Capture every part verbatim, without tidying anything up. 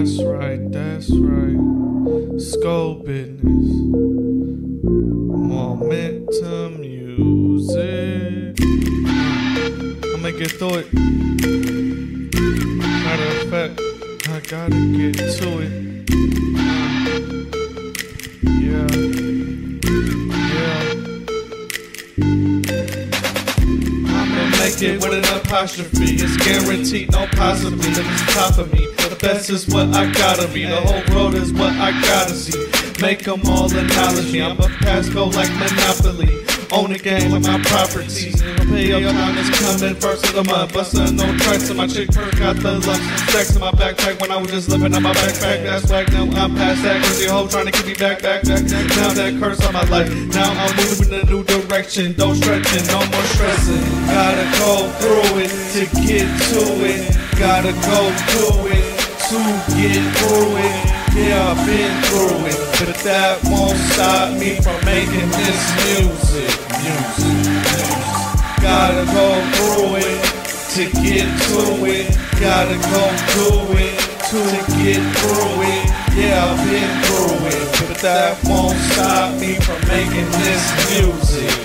That's right, that's right. Skull business. Momentum music. I'ma get through it. Matter of fact, I gotta get to it. Yeah. Yeah. I'ma make it with an apostrophe. It's guaranteed, no possibly. Look at the top of me. The best is what I gotta be. The whole world is what I gotta see. Make them all acknowledge me. I'm a passcode like Monopoly. Own the game with my properties. Pay your time is coming first of the month. Bustin' no tracks in my chick perk got the lumps. Stacks in my backpack when I was just living on my backpack. That's right, now I'm past that crazy hoe trying to keep me back, back, back. Now that curse on my life. Now I'm moving in a new direction. Don't stretching, no more stressing. Gotta go through it to get to it. Gotta go through it to get through it. Yeah, I've been through it, but that won't stop me from making this music. Music, music. Gotta go through it to get to it. Gotta go through it to get through it. Yeah, I've been through it, but that won't stop me from making this music.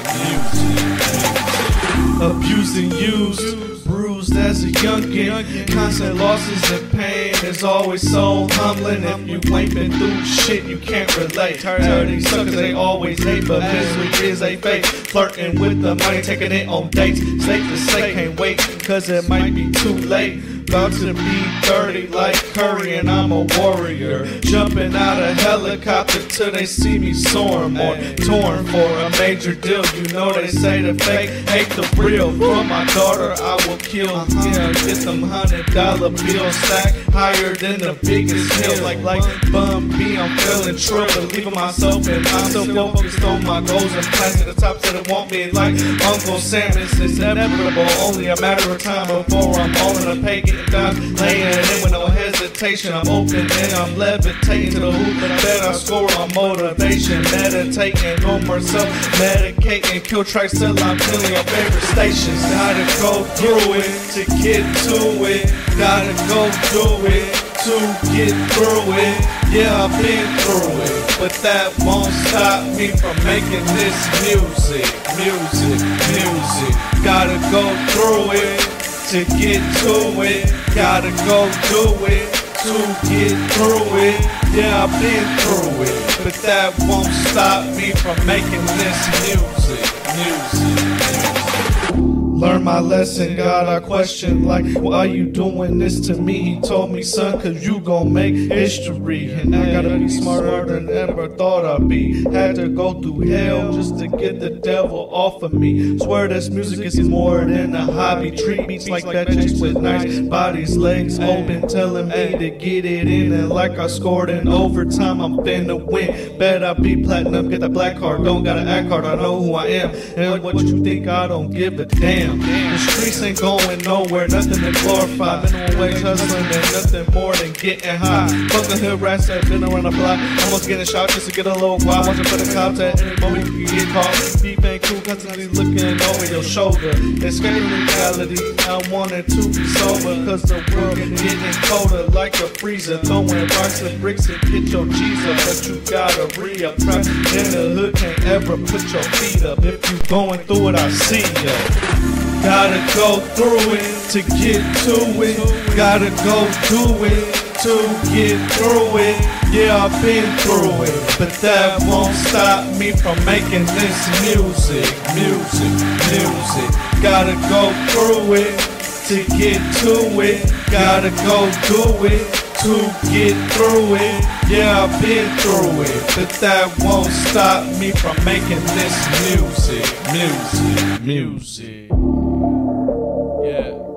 Music, music. Abused and used, bruised as a youngin'. Constant losses and pain is always so humbling. If you ain't been through shit, you can't relate. Tired these suckers, they always hate, but misery is a fate. Flirting with the money, taking it on dates. Safe to say, can't wait, cause it might be too late. About to be thirty like Curry and I'm a warrior. Jumping out of helicopter till they see me soaring more. Torn for a major deal, you know they say the fake hate the real. For my daughter I will kill, yeah, get them hundred dollar bills stacked higher than the biggest hill. Like like Bum B, I'm feeling trill, believing myself and I'm so focused on my goals and plans to the top so they want me like Uncle Sam. It's inevitable, only a matter of time before I'm all in a pagan. I'm laying in with no hesitation. I'm open and I'm levitating to the hoop, but I bet I score on motivation. Meditating, no more self-medicating. Kill tracks till I'm killing your favorite stations. Gotta go through it to get to it. Gotta go through it to get through it. Yeah, I've been through it, but that won't stop me from making this music. Music, music. Gotta go through it to get to it. Gotta go do it to get through it. Yeah, I've been through it, but that won't stop me from making this music. Music, music. Learn my lesson, God, I question like, why you doing this to me? He told me, son, cause you gon' make history. And I gotta be smarter than ever thought I'd be. Had to go through hell just to get the devil off of me. Swear this music is more than a hobby. Treat beats like that chicks with nice bodies, legs open, telling me to get it in. And like I scored in overtime, I'm finna win. Bet I be platinum, get that black card. Don't gotta act hard, I know who I am. And what you think, I don't give a damn. The streets ain't going nowhere, nothing to glorify. Minimum wage hustling and nothing more than getting high. Fuck the hood rats that been around the block. Almost getting shot just to get a little while. Watching for the cops at any moment you can get caught. Beef ain't cool, constantly looking over your shoulder. Escape reality, I wanted to be sober. Cause the world getting colder like a freezer. Throwing rocks and bricks and get your G's up. But you gotta re-up. Trap in the hood, can't ever put your feet up. If you going through it, I see ya. Gotta go through it to get to it. Gotta go do it to get through it. Yeah, I've been through it, but that won't stop me from making this music. Music, music. Gotta go through it to get to it. Gotta go do it to get through it. Yeah, I've been through it, but that won't stop me from making this music. Music, music. Yeah.